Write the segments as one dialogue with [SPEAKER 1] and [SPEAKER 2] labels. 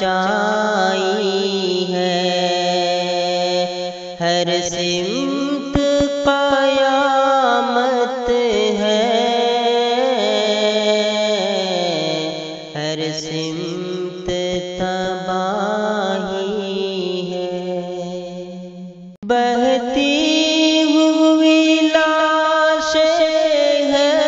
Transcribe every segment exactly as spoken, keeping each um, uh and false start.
[SPEAKER 1] مچائی ہے، ہر سمت قیامت ہے، ہر سمت تباہی ہے۔ بہتی ہوئی لاشیں ہیں،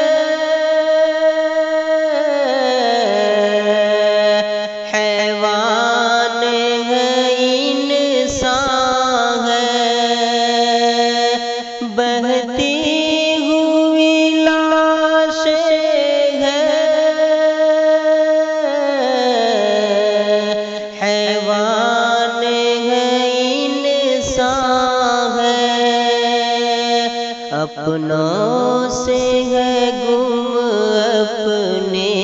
[SPEAKER 1] حیوان ہے انسان ہے، بہتی ہوئی لاشیں ہیں، حیوان ہے انسان ہے، اپنوں سے ہے گم اپنے،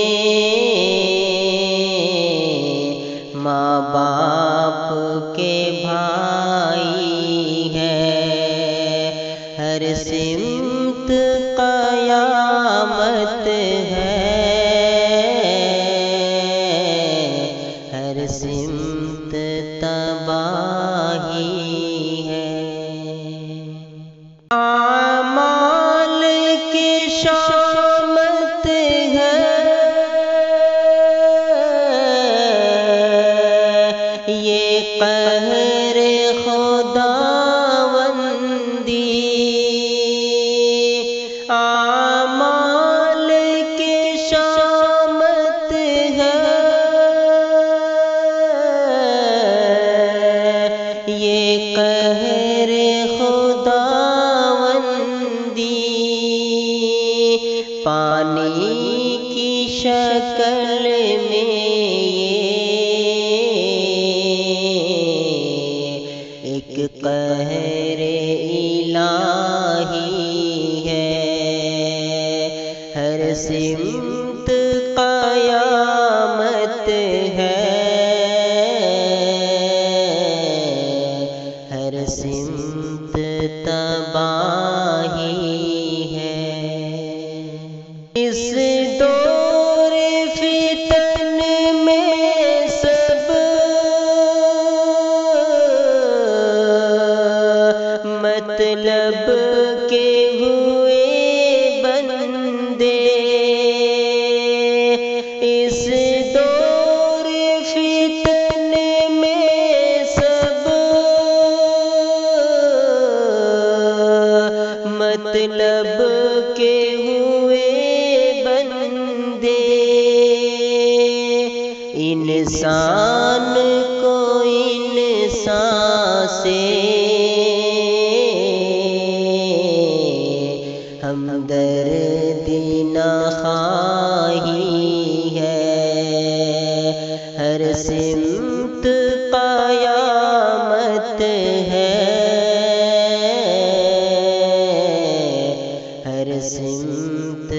[SPEAKER 1] ماں باپ کے بھائی ہیں، ہر سمت قیامت ہے، ہر سمت تباہی ہے۔ اعمال کی شامت ہے، یہ قہر خداوندی، اعمال کی شامت ہے، یہ قہر خداوندی، پانی کی شکل میں ایک قہر الہی ہے، ہر سمت قیامت ہے، ہر سمت تباہی ہے۔ اس دور فتن میں سب مطلب کے ہوئے بندے، اس دور فتن میں سب مطلب کے ہوئے بندے، انسان کو انسان سے ہمدردی نہ خواہی ہے، ہر سمت قیامت ہے، ہر سمت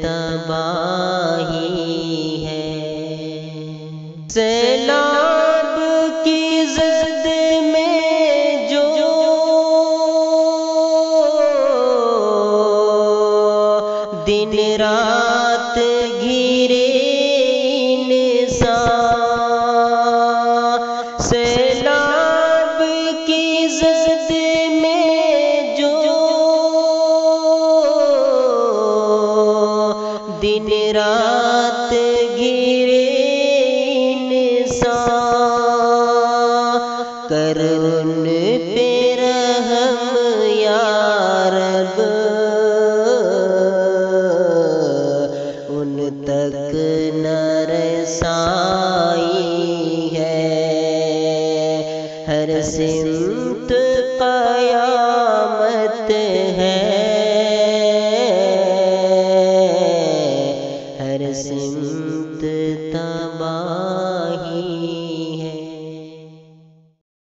[SPEAKER 1] تباہی ہے۔ سیلاب کی زد میں جو دن رات گھرے انسان، سیلاب کی زد میں جو دن رات گھرے انسان، کر ان پہ رحم یا رب، ان تک نہ رسائی ہے، ہر سمت